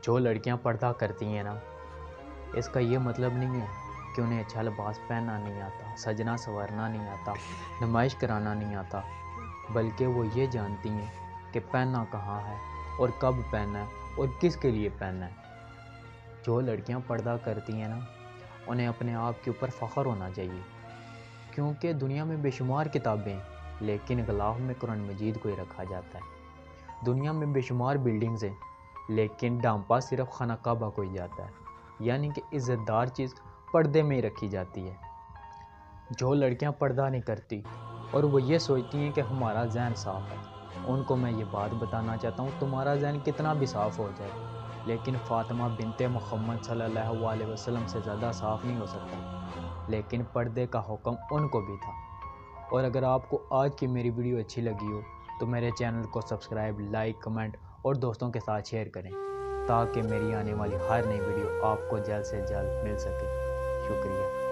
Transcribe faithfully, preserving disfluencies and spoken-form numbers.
جو لڑکیاں پردہ کرتی ہیں نا، اس کا یہ مطلب نہیں ہے کہ انہیں اچھا لباس پہننا نہیں آتا، سجنا سنورنا نہیں آتا، نمائش کرانا نہیں آتا، بلکہ وہ یہ جانتی ہیں کہ پہننا کہاں ہے اور کب پہننا ہے اور کس کے لیے پہننا ہے۔ جو لڑکیاں پردہ کرتی ہیں نا، انہیں اپنے آپ کے اوپر فخر ہونا چاہیے، کیونکہ دنیا میں بے شمار کتابیں ہیں لیکن غلاف میں قرآن مجید کو ہی رکھا جاتا ہے۔ دنیا میں بے شمار بلڈنگز ہیں لیکن ڈانپا صرف خانہ کعبہ کو ہی جاتا ہے، یعنی کہ عزت دار چیز پردے میں ہی رکھی جاتی ہے۔ جو لڑکیاں پردہ نہیں کرتی اور وہ یہ سوچتی ہیں کہ ہمارا ذہن صاف ہے، ان کو میں یہ بات بتانا چاہتا ہوں، تمہارا ذہن کتنا بھی صاف ہو جائے لیکن فاطمہ بنت محمد صلی اللہ علیہ وسلم سے زیادہ صاف نہیں ہو سکتا۔ لیکن پردے کا حکم ان کو بھی تھا۔ اور اگر آپ کو آج کی میری ویڈیو اچھی لگی ہو تو میرے چینل کو سبسکرائب، لائک، کمنٹ اور دوستوں کے ساتھ شیئر کریں تاکہ میری آنے والی ہر نئی ویڈیو آپ کو جلد سے جلد مل سکے۔ شکریہ۔